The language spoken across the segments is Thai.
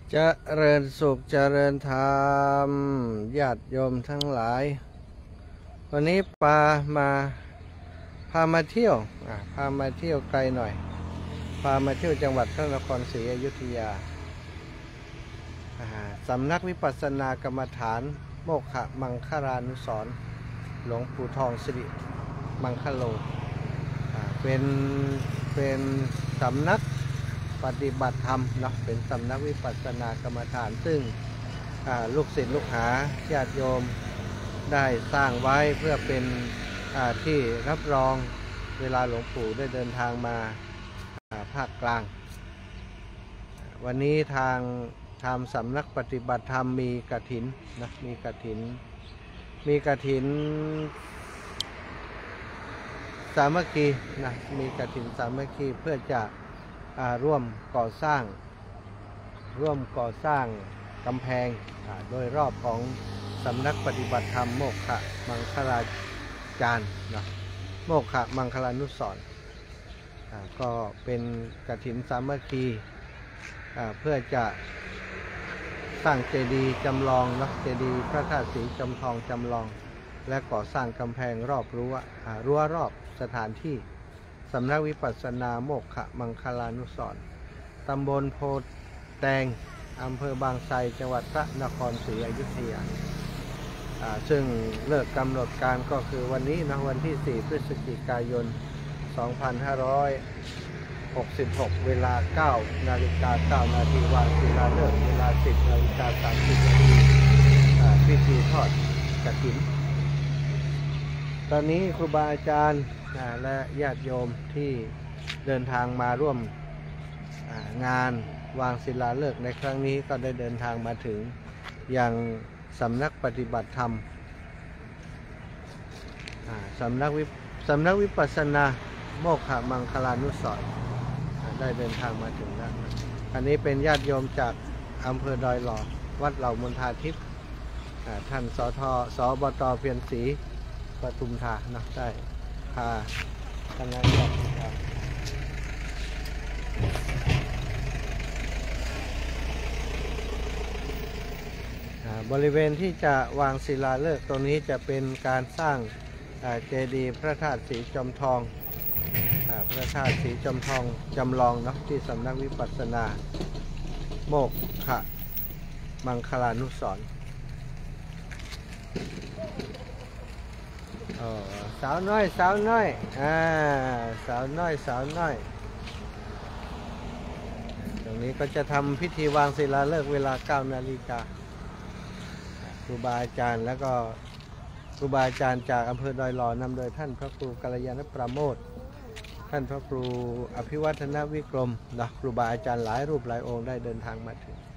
เจริญสุขเจริญธรรมญาติโยมทั้งหลายวันนี้พามาเที่ยวไกลหน่อยพามาเที่ยวจังหวัดพระนครศรีอยุธยาสำนักวิปัสสนากรรมฐานโมกขมังคลานุสรณ์หลวงปู่ทองสิริมังคโลเป็นสำนักปฏิบัติธรรมเนาะเป็นสำนักวิปัสสนากรรมฐานซึ่งลูกศิษย์ลูกหาญาติโยมได้สร้างไว้เพื่อเป็นที่รับรองเวลาหลวงปู่ได้เดินทางมาภาคกลางวันนี้ทางสำนักปฏิบัติธรรมมีกฐินนะมีกฐินสามัคคีนะมีกฐินสามัคคีเพื่อจะร่วมก่อสร้างกำแพงโดยรอบของสำนักปฏิบัติธรรมโมกขมังคลาจารย์นะโมกขมังคลานุสรณ์ก็เป็นกฐินสามัคคีเพื่อจะสร้างเจดีย์จำลองนะเจดีย์พระธาตุศรีจอมทองจำลองและก่อสร้างกำแพงรอบรั้วรอบสถานที่สำนักวิปัสสนาโมกขมังคลานุสรณ์ตำบลโพแตงอำเภอบางไทรจังหวัดพระนครศรีอยุธยาซึ่งเลิกกำหนดการก็คือวันนี้นะวันที่ 4 พฤศจิกายน 2566 เวลา 9 นาฬิกา 9 นาทีวางศิลาฤกษ์เวลา 10 นาฬิกา 30 นาทีพิธีทอดกฐินตอนนี้ครูบาอาจารย์และญาติโยมที่เดินทางมาร่วมงานวางศิลาฤกษ์ในครั้งนี้ก็ได้เดินทางมาถึงยังสำนักปฏิบัติธรรมสำนักวิปัสสนาโมกขมังคลานุสรณ์ได้เดินทางมาถึงแล้วอันนี้เป็นญาติโยมจากอำเภอดอยหล่อวัดเหล่ามณฑาทิพย์ท่านสบต.เพียรศรีปทุมธานะได้พาคณะญาติโยมบริเวณที่จะวางศิลาฤกษ์ตรงนี้จะเป็นการสร้างเจดีย์พระธาตุศรีจอมทองพระธาตุศรีจอมทองจำลองเนาะที่สำนักวิปัสสนาโมกขมังคลานุสรณ์สาวน้อยสาวน้อยตรงนี้ก็จะทำพิธีวางศิลาฤกษ์เวลา 9 นาฬิกาครูบาอาจารย์แล้วก็ครูบาอาจารย์จากอำเภอดอยหล่อนำโดยท่านพระครูกัลยาณประโมทท่านพระครูอภิวัฒนวิกรมนะครูบาอาจารย์หลายรูปหลายองค์ได้เดินทางมาถึง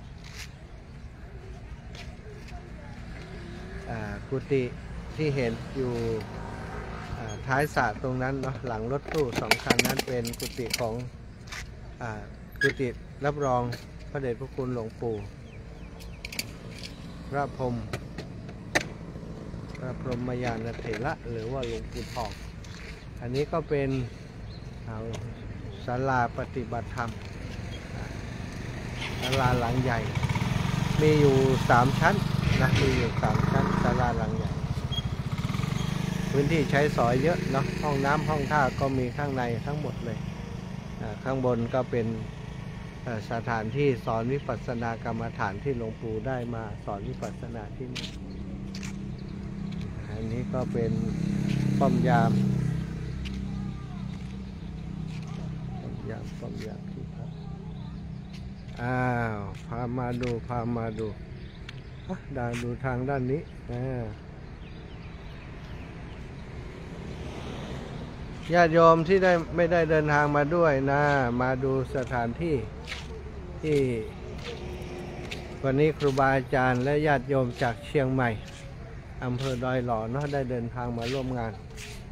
กุฏิที่เห็นอยู่ท้ายสระตรงนั้นเนาะหลังรถตู้2 คันนั้นเป็นกุฏิของกุฏิรับรองพระเดชพระคุณหลวงปู่พระพรหมยานเถระหรือว่าหลวงปู่ทองอันนี้ก็เป็นศาลาปฏิบัติธรรมศาลาหลังใหญ่มีอยู่3 ชั้นนะมีอยู่3 ชั้นศาลาหลังใหญ่พื้นที่ใช้สอยเยอะเนาะห้องน้ำห้องท่าก็มีข้างในทั้งหมดเลยข้างบนก็เป็นสถานที่สอนวิปัสสนากรรมฐานที่หลวงปู่ได้มาสอนวิปัสสนาที่นี่อันนี้ก็เป็นป้อมยามที่พักพามาดูดูทางด้านนี้ญาติโยมที่ไม่ได้เดินทางมาด้วยนะมาดูสถานที่ที่วันนี้ครูบาอาจารย์และญาติโยมจากเชียงใหม่อำเภอดอยหล่อเนาะได้เดินทางมาร่วมงาน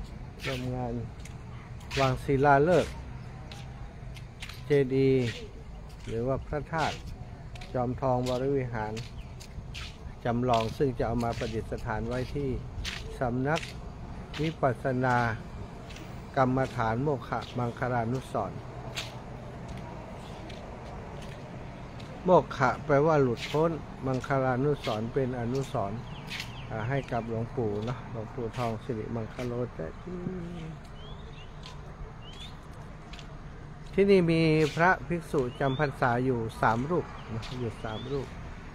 วางศิลาฤกษ์เจดีย์หรือว่าพระธาตุจอมทองวรวิหารจำลองซึ่งจะเอามาประดิษฐานไว้ที่สำนักวิปัสสนากรรมฐานโมกขมังคลานุสรณ์ โโมกขะแปลว่าหลุดพ้นมังคลานุสรณ์เป็นอนุสรณ์ให้กับหลวงปู่เนาะหลวงปู่ทองสิริมังคโลที่นี่มีพระภิกษุจำพรรษาอยู่3 รูปนะอยู่3 รูป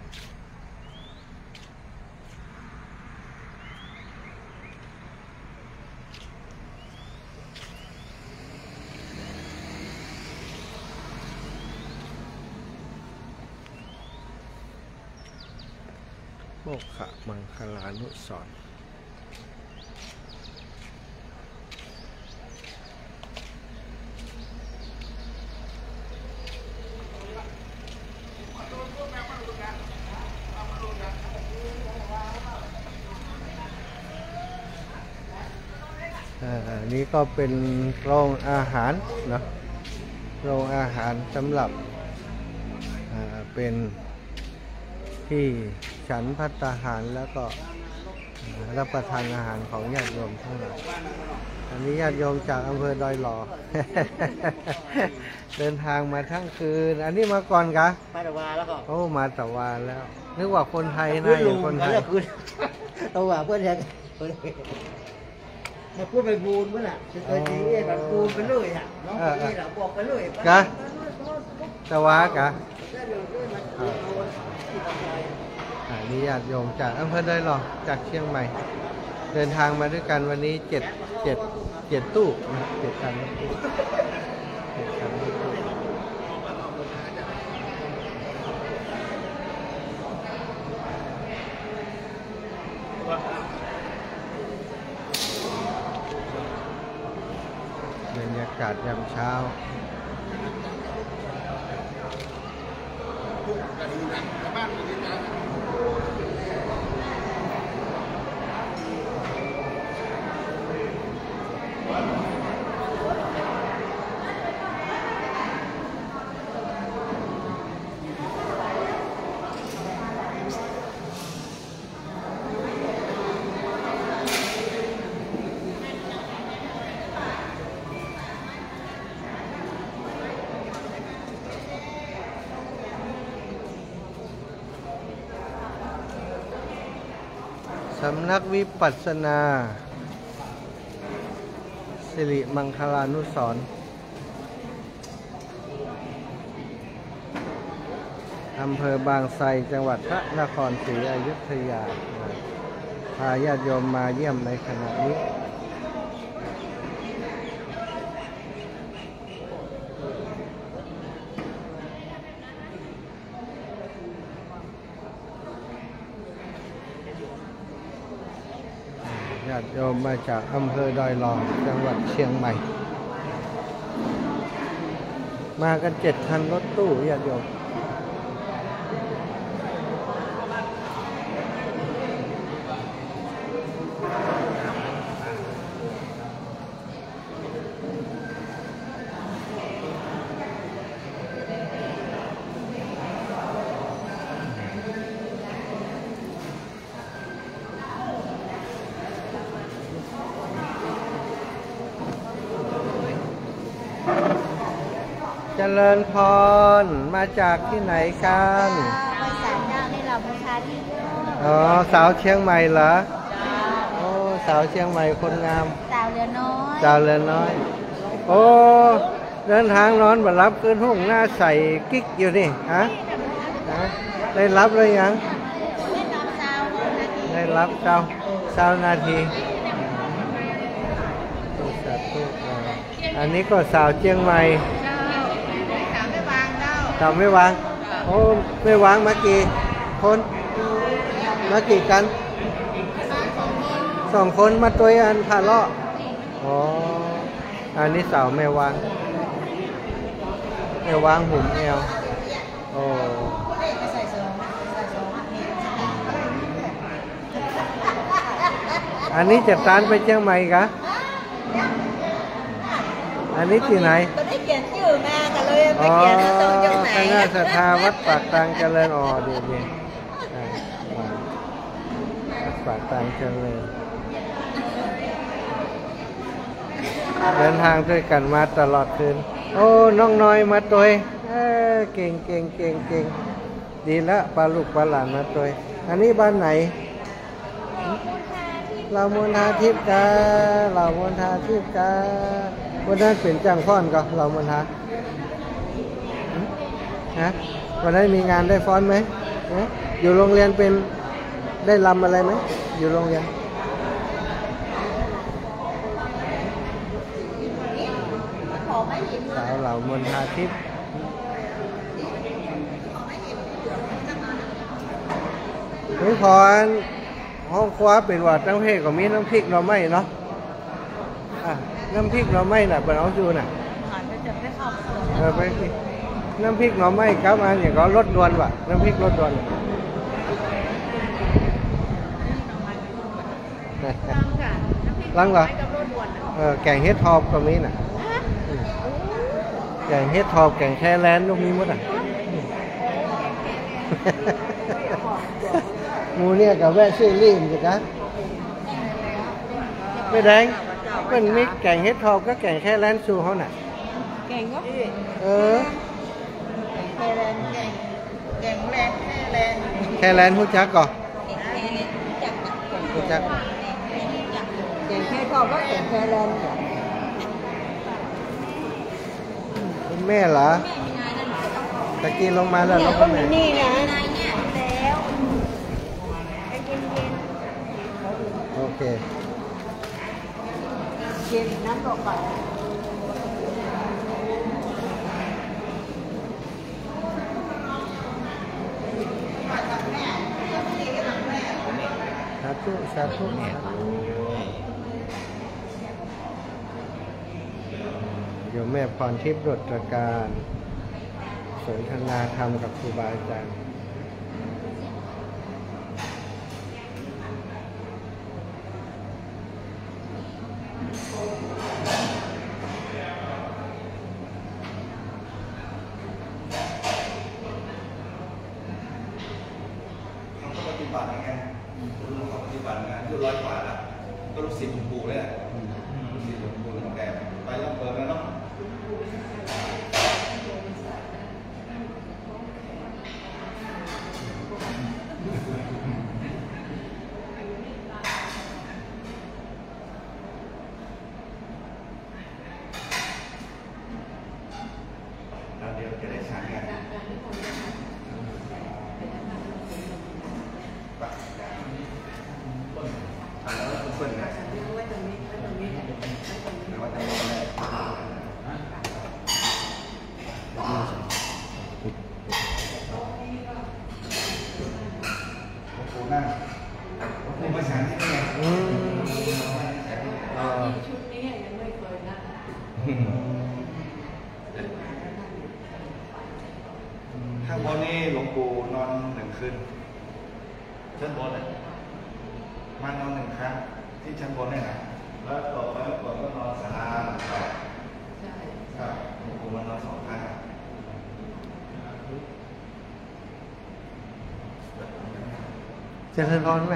โมกขะมังคลานุสรณ์นี่ก็เป็นโรงอาหารเนาะโรงอาหารสำหรับเป็นที่ฉันภัตตาหารแล้วก็รับประทานอาหารของญาติโยมทั้งหลายอันนี้ญาติโยมจากอำเภอดอยหล่อ เดินทางมาทั้งคืนอันนี้มาก่อนกะมาตะวาแล้วก็โอ้มาตะวาแล้วนึกว่าคนไทยนะอย่างคนไทยตะวาเพื่อนแทนมาพูดไปบูนเมื่อน่ะจะเคยดีแบบบูนไปเลยอ่ะน้องคนนี้เราบอกไปเลยกะตะวากะนี่ญาติโยมจากอำเภอดอยหล่อจากเชียงใหม่เดินทางมาด้วยกันวันนี้7 ตู้7 คันบรรยากาศยามเช้าสำนักวิปัสสนาสิริมังคลานุสรณ์อำเภอบางไทรจังหวัดพระนครศรีอยุธยาพาญาติโยมมาเยี่ยมในขณะนี้ญาติโยมมาจากอำเภอดอยหล่อจังหวัดเชียงใหม่มากัน7 คันรถตู้ญาติโยมเจริญพรมาจากที่ไหนกันไปศาลเจ้านี่เราบูชาที่สาวเชียงใหม่เหรอโอ้สาวเชียงใหม่คนงามสาวเรือน้อยสาวเรือน้อยโอ้เดินทางนอนมารับคืนห้องหน้าใส่กิ๊กอยู่นี่ฮะได้รับเลยยังได้รับเช้านาทีอันนี้ก็สาวเชียงใหม่สาวไม่วางโอ้ไม่วางมากี่คนมากี่กัน2 คนมาตัวอันพาเลาะอ๋ออันนี้สาวไม่วางหุ่มเอวโอ้อันนี้จะตานไปเชียงใหม่กะอันนี้ที่ไหนก็ได้เขียนชื่อมากันเลยไปเขียนตรงจังไหนคณะศรัทธาวัดปากตางเจริญดีปากตางเจริญเดินทางด้วยกันมาตลอดคืนโอ้น้องน้อยมาตัวเก่งดีแล้วปลาลูกปลาหลานมาตัวอันนี้บ้านไหนเรามณฑาทิพย์กาเรามณฑาทิพย์กาวันนั้นเป็นจ้างฟ้อนก็เรามณฑาฮะวันนั้นมีงานได้ฟ้อนไหมอยู่โรงเรียนเป็นได้รำอะไรไหมอยู่โรงเรียนสาวเหล่ามณฑาทิพย์นี่พอห้องครัวเป็นว่าน้ำเพกก็มีน้ำพริกเราไม่เนาะน้ำพริกเราไม่น่ะเป็นเอาอยู่น่ะไปสิน้ำพริกหน่อไม้ครับอันอย่างก็รสดวนว่ะน้ำพริกรสดวนลังเหรอแกงเฮ็ดทอบก็มีน่ะแกงเฮ็ดทอบแกงแค่แลนลูกมีหมดอ่ะหมูเนี่ยกับแวะซื้อลิ่มสิครับไม่แดงเป็นมิกแกงเฮ็ดทอบก็แกงแค่แลนซูเขาน่ะแกงก็แค่แลนแกงแลนแค่แลนหูจักก่อนหูจักแกงแค่ก็แกงแค่แลนคุณแม่เหรอตะกี้ลงมาแล้วเราก็แม่นี่นะแล้วเย็นโอเคเย็นน้ำตกก่อนสาธุสาธุโยมแม่พรทิพย์รตรการสนทนาธรรมกับครูบาอาจารย์ปฏิบัติไงคุณลุงเขาปฏิบัติงานที่100 กว่าแล้วก็ลูกศิษย์หลวงปู่เลยลูกศิษย์หลวงปู่ตั้งแต่ไปรับเปิดแล้วเนาะเดี๋ยวจะได้ฉากกันข้างบนนี่หลวงปู่นอน1 คืนชั้นบนเลยมานอน1 ครั้งที่ชั้นบนเนี่ยนะแล้วต่อไปก็นอนศาลาต่อครับหลวงปู่มานอน2 ครั้งเจริญพรไหม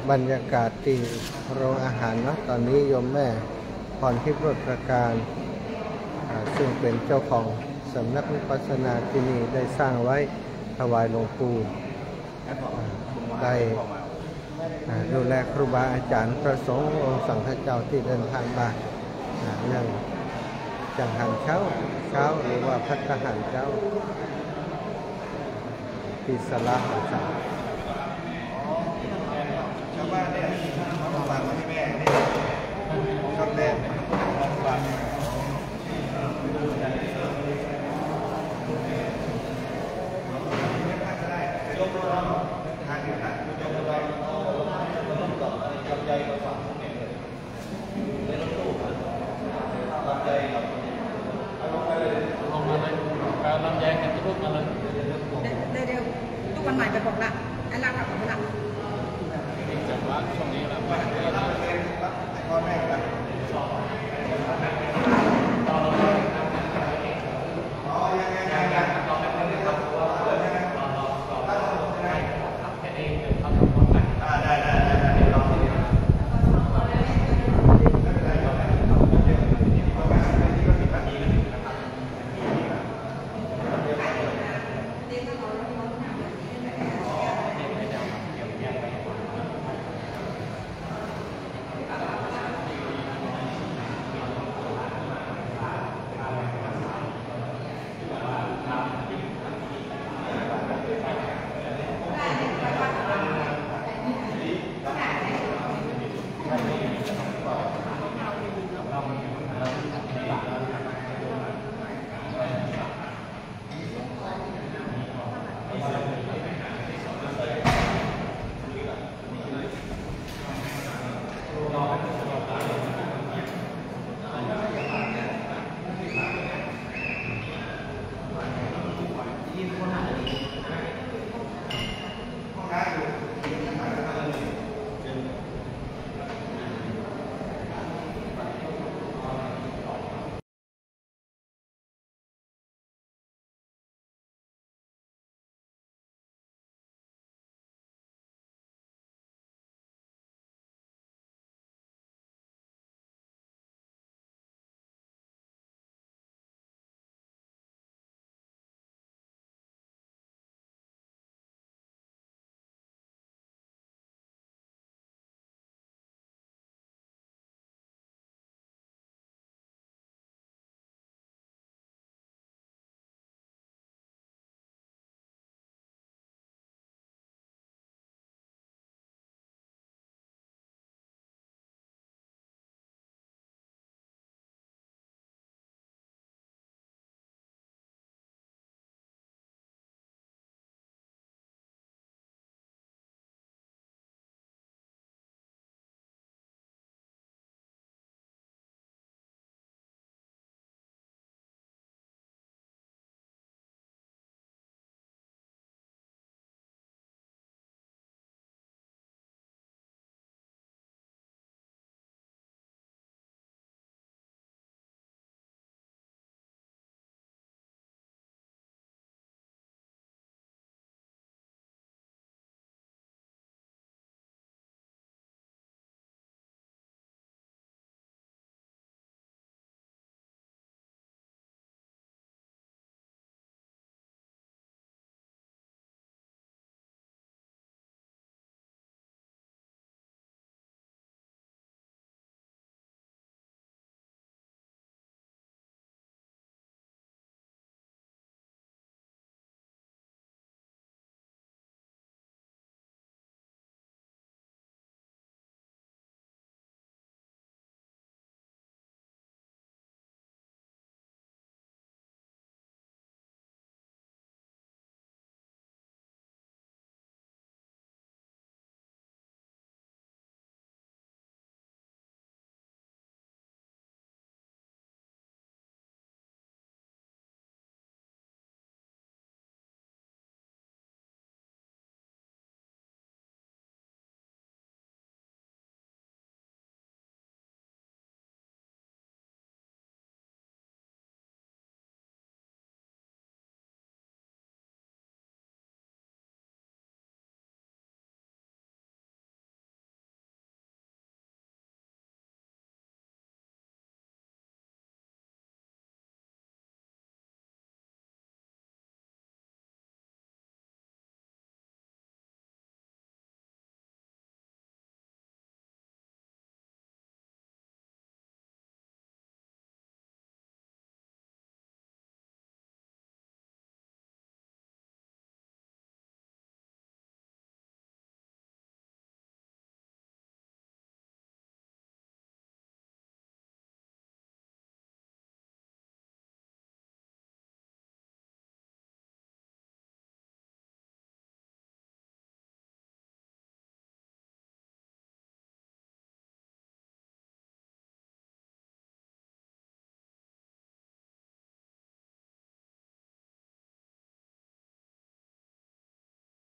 บรรยากาศที่โรงอาหารเนาะตอนนี้โยมแม่พรทิพย์รถประการซึ่งเป็นเจ้าของสำนักวิปัสสนาที่นี่ได้สร้างไว้ถวายหลวงปู่ได้ดูแลครูบาอาจารย์พระสงฆ์องค์สังฆเจ้าที่เดินทางมาเรื่องจังหันเช้าหรือว่าพัฒหารเช้าที่สลาของสามชาวบ้านเนี่ยเขาฝากมาให้แม่นี่ชอบเล่นฝากยกรถทางนี้นะยกรถต่อลำไยมาฝากผมเองเลยในรถตู้ลำไยครับลงมาเลยการลำไยกันทุกมาเลยเดี๋ยวทุกวันใหม่ไปบอกละ